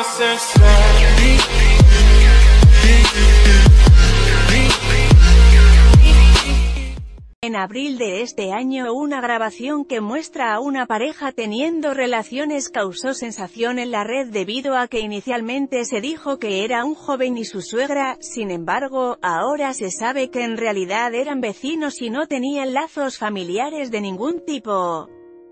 En abril de este año, una grabación que muestra a una pareja teniendo relaciones causó sensación en la red debido a que inicialmente se dijo que era un joven y su suegra. Sin embargo, ahora se sabe que en realidad eran vecinos y no tenían lazos familiares de ningún tipo.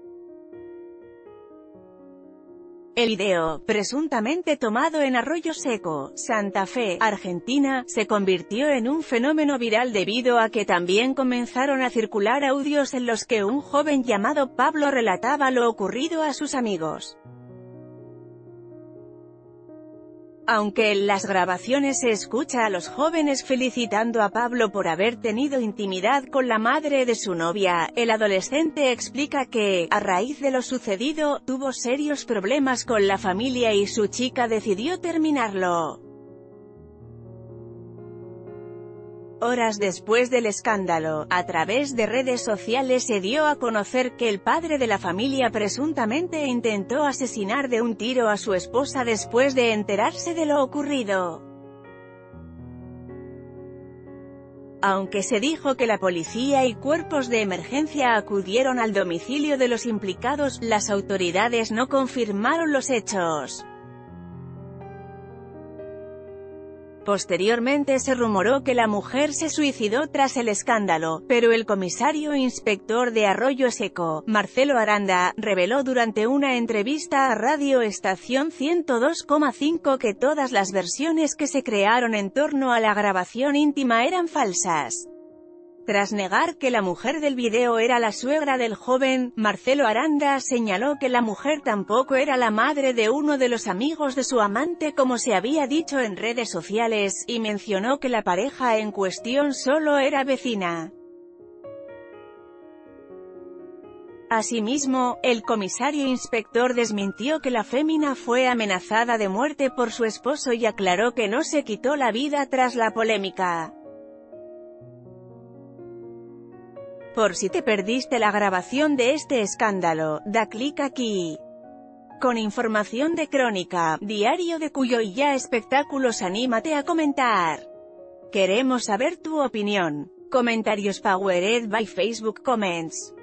El video, presuntamente tomado en Arroyo Seco, Santa Fe, Argentina, se convirtió en un fenómeno viral debido a que también comenzaron a circular audios en los que un joven llamado Pablo relataba lo ocurrido a sus amigos. Aunque en las grabaciones se escucha a los jóvenes felicitando a Pablo por haber tenido intimidad con la madre de su novia, el adolescente explica que, a raíz de lo sucedido, tuvo serios problemas con la familia y su chica decidió terminarlo. Horas después del escándalo, a través de redes sociales se dio a conocer que el padre de la familia presuntamente intentó asesinar de un tiro a su esposa después de enterarse de lo ocurrido. Aunque se dijo que la policía y cuerpos de emergencia acudieron al domicilio de los implicados, las autoridades no confirmaron los hechos. Posteriormente se rumoró que la mujer se suicidó tras el escándalo, pero el comisario inspector de Arroyo Seco, Marcelo Aranda, reveló durante una entrevista a Radio Estación 102,5 que todas las versiones que se crearon en torno a la grabación íntima eran falsas. Tras negar que la mujer del video era la suegra del joven, Marcelo Aranda señaló que la mujer tampoco era la madre de uno de los amigos de su amante como se había dicho en redes sociales, y mencionó que la pareja en cuestión solo era vecina. Asimismo, el comisario inspector desmintió que la fémina fue amenazada de muerte por su esposo y aclaró que no se quitó la vida tras la polémica. Por si te perdiste la grabación de este escándalo, da clic aquí. Con información de Crónica, Diario de Cuyo y Ya Espectáculos, anímate a comentar. Queremos saber tu opinión. Comentarios powered by Facebook Comments.